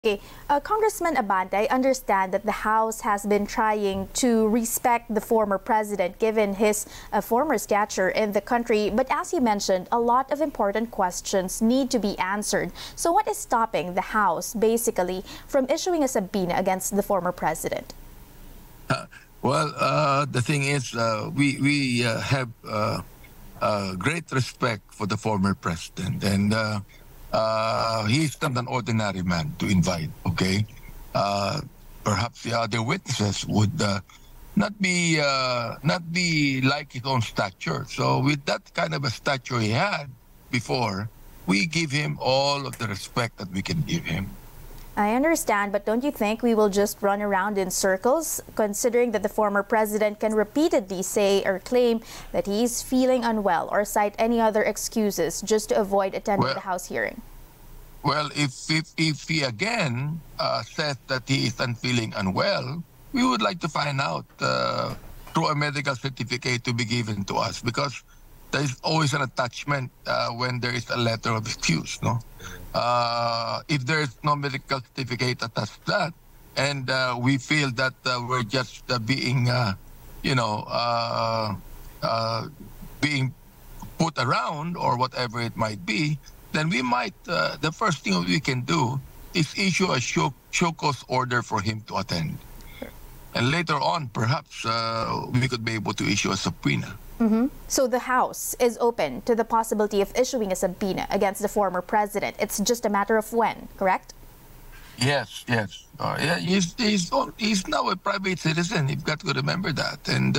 Okay, Congressman Abante, I understand that the House has been trying to respect the former president given his former stature in the country. But as you mentioned, a lot of important questions need to be answered. So what is stopping the House basically from issuing a subpoena against the former president? The thing is, we have great respect for the former president, and he's not an ordinary man to invite. Okay, perhaps the other witnesses would not be like his own stature. So with that kind of a stature he had before, we give him all of the respect that we can give him. I understand, but don't you think we will just run around in circles, considering that the former president can repeatedly say or claim that he's feeling unwell or cite any other excuses just to avoid attending the House hearing? Well, if he again says that he is feeling unwell, we would like to find out through a medical certificate to be given to us, because there is always an attachment when there is a letter of excuse, no? If there is no medical certificate attached to that, and we feel that we're just being being put around or whatever it might be, then we might, the first thing we can do is issue a show cause order for him to attend. And later on, perhaps we could be able to issue a subpoena. So the House is open to the possibility of issuing a subpoena against the former president. It's just a matter of when, correct? Yes. Yeah, he's now a private citizen. You've got to remember that. And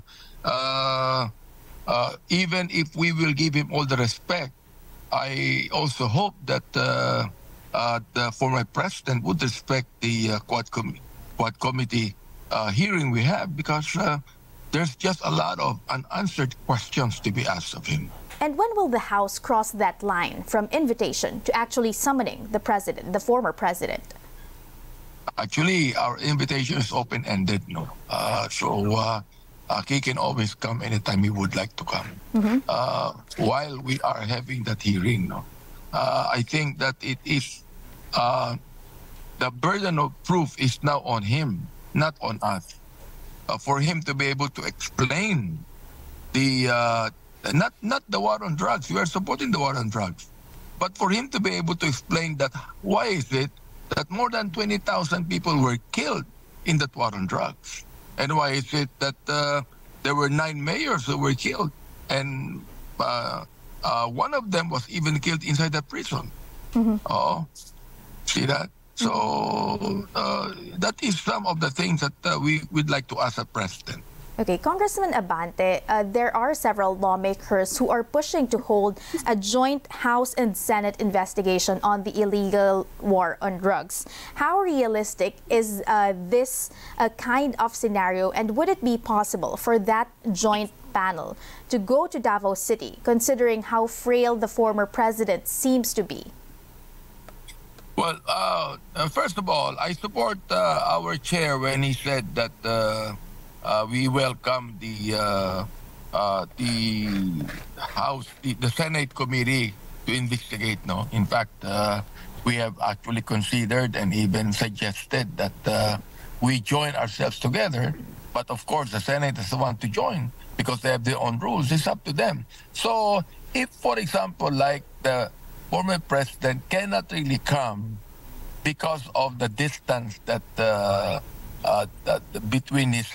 even if we will give him all the respect, I also hope that the former president would respect the Quad Committee hearing we have, because there's just a lot of unanswered questions to be asked of him. And when will the House cross that line from invitation to actually summoning the president, the former president? Actually, our invitation is open-ended, no? So he can always come anytime he would like to come. While we are having that hearing, no? I think that it is the burden of proof is now on him, not on us. For him to be able to explain the not the war on drugs. We are supporting the war on drugs, but for him to be able to explain that why is it that more than 20,000 people were killed in that war on drugs, and why is it that there were 9 mayors who were killed, and one of them was even killed inside the prison. Oh, see that? So that is some of the things that we would like to ask the president. Okay, Congressman Abante, there are several lawmakers who are pushing to hold a joint House and Senate investigation on the illegal war on drugs. How realistic is this kind of scenario, and would it be possible for that joint panel to go to Davao City, considering how frail the former president seems to be? Well, first of all, I support our chair when he said that we welcome the House, the Senate committee to investigate. No, in fact, we have actually considered and even suggested that we join ourselves together. But of course, the Senate doesn't want to join because they have their own rules. It's up to them. So, if, for example, like the former president cannot really come because of the distance that between his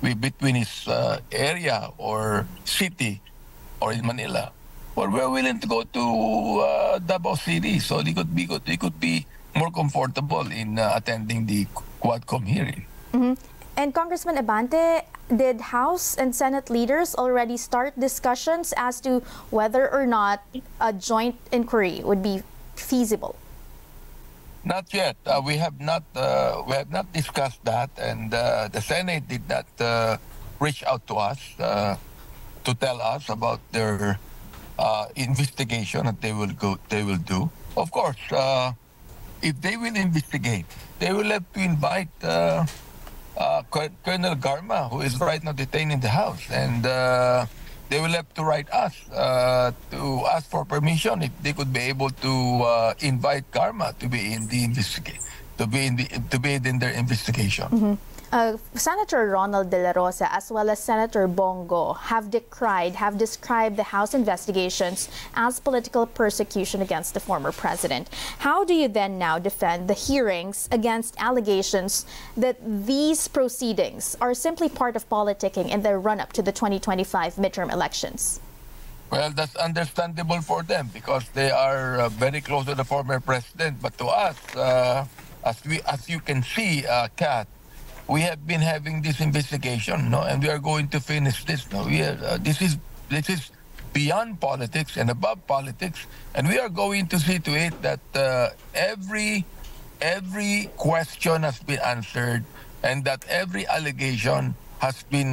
area or city or in Manila. Well, we're willing to go to Davao City, so they could be more comfortable in attending the Quadcom hearing. And Congressman Abante, did House and Senate leaders already start discussions as to whether or not a joint inquiry would be feasible? Not yet. We have not discussed that, and the Senate did not reach out to us to tell us about their investigation that they will do. Of course, if they will investigate, they will have to invite Colonel Garma, who is right now detained in the House, and they will have to write us to ask for permission if they could be able to invite Garma to be in the to be in their investigation. Senator Ronald De La Rosa as well as Senator Bongo have described the House investigations as political persecution against the former president. How do you then now defend the hearings against allegations that these proceedings are simply part of politicking in the run-up to the 2025 midterm elections? Well, that's understandable for them because they are very close to the former president. But to us, as you can see, Kat, we have been having this investigation, no, and we are going to finish this. No, this is beyond politics and above politics, and we are going to see to it that every question has been answered, and that every allegation has been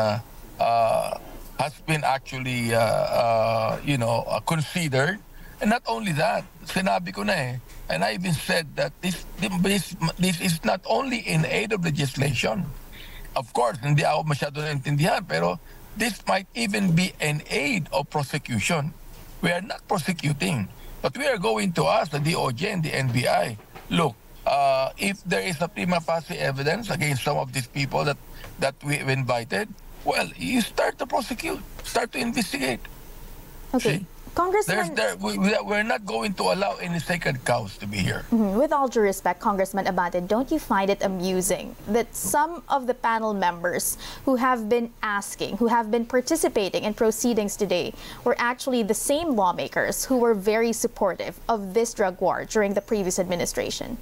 actually considered. And not only that, sinabi ko na eh, and I even said that this is not only in aid of legislation. Of course, hindi ako masyado naintindihan, pero this might even be an aid of prosecution. We are not prosecuting, but we are going to ask the DOJ and the NBI, look, if there is a prima facie evidence against some of these people that we have invited, well, you start to prosecute, start to investigate. Okay. See? Congressman, we're not going to allow any sacred cows to be here. With all due respect, Congressman Abante, don't you find it amusing that some of the panel members who have been participating in proceedings today were actually the same lawmakers who were very supportive of this drug war during the previous administration?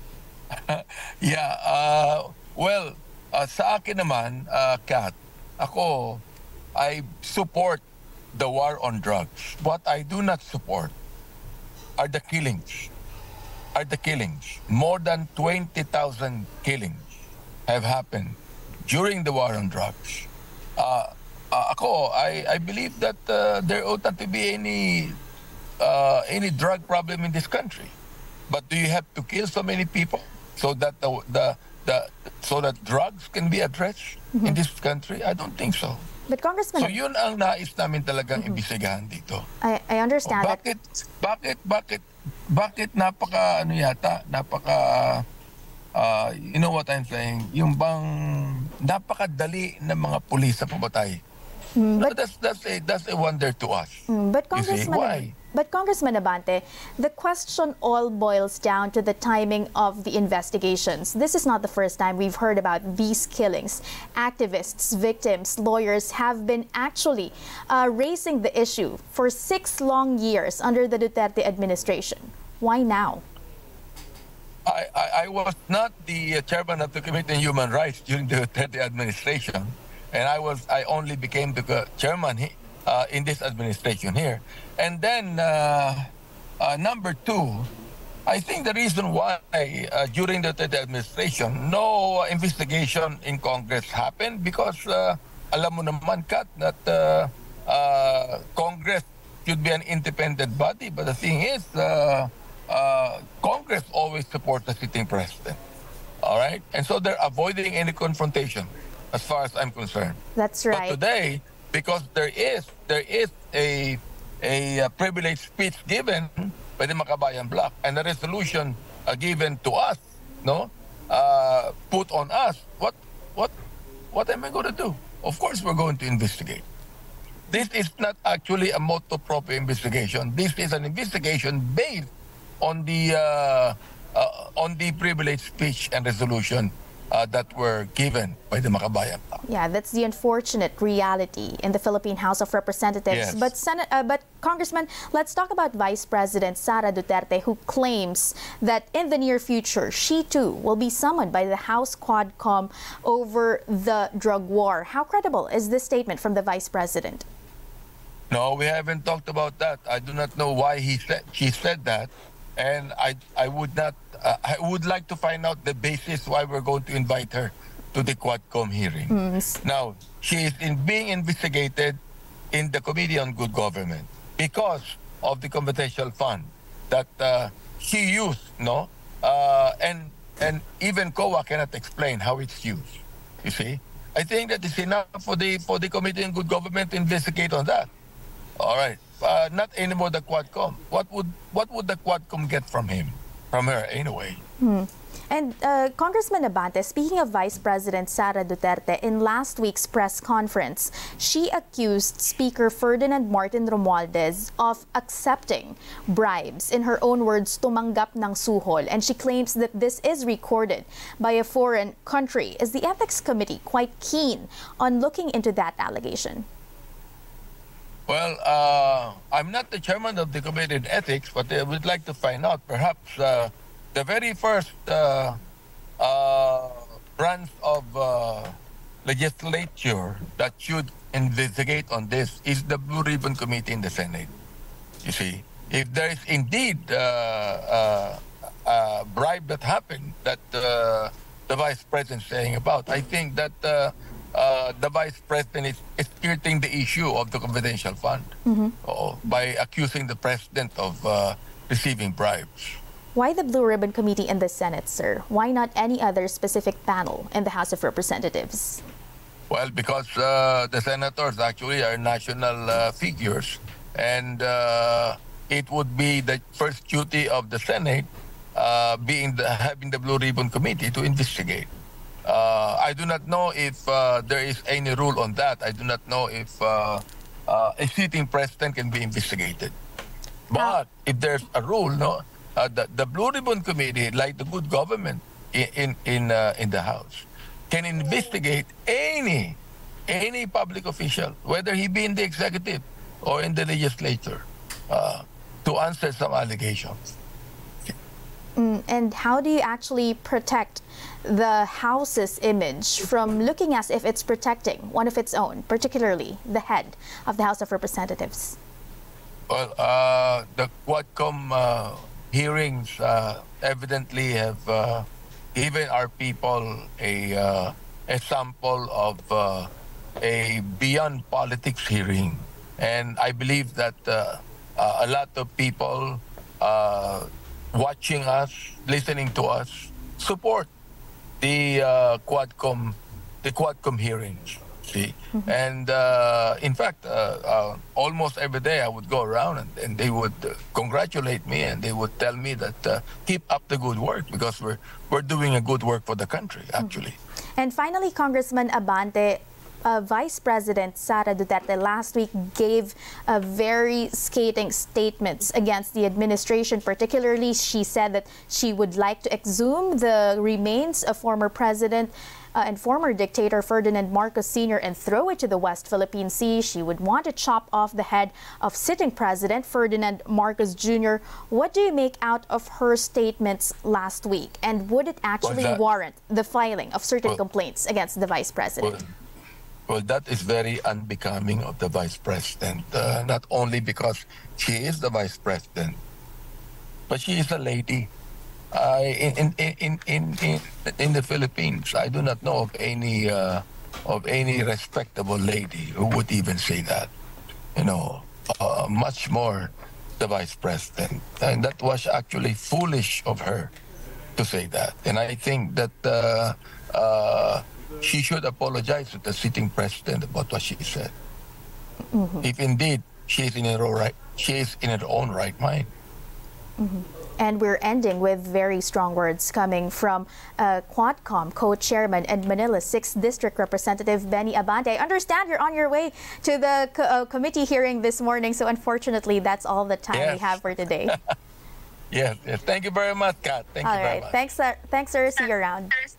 Well, sa akin naman, Kat, ako, I support the war on drugs. What I do not support are the killings. More than 20,000 killings have happened during the war on drugs. I believe that there ought not to be any drug problem in this country. But do you have to kill so many people so that so that drugs can be addressed in this country? I don't think so. But Congressman, so yun ang nais namin talagang imbestigahan dito. I understand that. Bakit napaka you know what I'm saying? Yung bang napakadali ng mga pulis sa pamatay. That's a wonder to us. But Congressman Abante, the question all boils down to the timing of the investigations. This is not the first time we've heard about these killings. Activists, victims, lawyers have been actually raising the issue for 6 long years under the Duterte administration. Why now? I was not the chairman of the Committee on Human Rights during the Duterte administration. And I only became the chairman in this administration here. And then, number two, I think the reason why during the administration, no investigation in Congress happened because alam mo naman, Kat, that Congress should be an independent body. But the thing is, Congress always supports the sitting president. All right? And so they're avoiding any confrontation, as far as I'm concerned. That's right. But today, because there is a privileged speech given by the Makabayan Bloc and a resolution given to us, put on us, what am I going to do? Of course, we're going to investigate. This is not actually a motu proprio investigation. This is an investigation based on the privileged speech and resolution that were given by the Makabayan. Yeah, that's the unfortunate reality in the Philippine House of Representatives. Yes. But Congressman, let's talk about Vice President Sara Duterte, who claims that in the near future, she too will be summoned by the House Quadcom over the drug war. How credible is this statement from the Vice President? No, we haven't talked about that. I do not know why she said that. And I would not. I would like to find out the basis why we're going to invite her to the Quadcom hearing. Now, she is being investigated in the Committee on Good Government because of the computational fund that she used, and even COA cannot explain how it's used. You see, I think that is enough for the Committee on Good Government to investigate on that. All right. Not anymore the Quadcom. What would the Quadcom get from her anyway? And Congressman Abante, speaking of Vice President Sara Duterte, in last week's press conference, she accused Speaker Ferdinand Martin Romualdez of accepting bribes. In her own words, tumanggap ng suhol. And she claims that this is recorded by a foreign country. Is the Ethics Committee quite keen on looking into that allegation? Well, I'm not the chairman of the Committee on Ethics, but I would like to find out. Perhaps the very first branch of legislature that should investigate on this is the Blue Ribbon Committee in the Senate. You see, if there is indeed a bribe that happened that the Vice President is saying about, I think that the Vice President is skirting the issue of the confidential fund by accusing the President of receiving bribes. Why the Blue Ribbon Committee in the Senate, sir? Why not any other specific panel in the House of Representatives? Well, because the senators actually are national figures, and it would be the first duty of the Senate, having the Blue Ribbon Committee to investigate. I do not know if there is any rule on that. I do not know if a sitting president can be investigated. But if there's a rule, the Blue Ribbon Committee, like the good government in the House, can investigate any public official, whether he be in the executive or in the legislature, to answer some allegations. And how do you actually protect the House's image from looking as if it's protecting one of its own, particularly the head of the House of Representatives? Well, the Quadcom hearings evidently have given our people a sample of a beyond politics hearing. And I believe that a lot of people watching us, listening to us, support the Quadcom hearings. See, and in fact, almost every day I would go around and they would congratulate me and they would tell me that keep up the good work because we're doing a good work for the country, actually. And finally, Congressman Abante, Vice President Sara Duterte last week gave very scathing statements against the administration. Particularly, she said that she would like to exhume the remains of former President and former dictator Ferdinand Marcos Sr. and throw it to the West Philippine Sea. She would want to chop off the head of sitting President Ferdinand Marcos Jr. What do you make out of her statements last week? And would it actually warrant the filing of certain complaints against the Vice President? Well, that is very unbecoming of the Vice President, not only because she is the Vice President, but she is a lady. In the Philippines, I do not know of any respectable lady who would even say that. You know, much more the Vice President, and that was actually foolish of her to say that. And I think that she should apologize to the sitting president about what she said. If indeed she is in her own right mind. And we're ending with very strong words coming from Quadcom co-chairman and Manila's 6th District Representative Benny Abante. I understand you're on your way to the committee hearing this morning, so unfortunately that's all the time we have for today. Yes. Thank you very much, Kat. Thank you very much. Thanks, sir. See you around.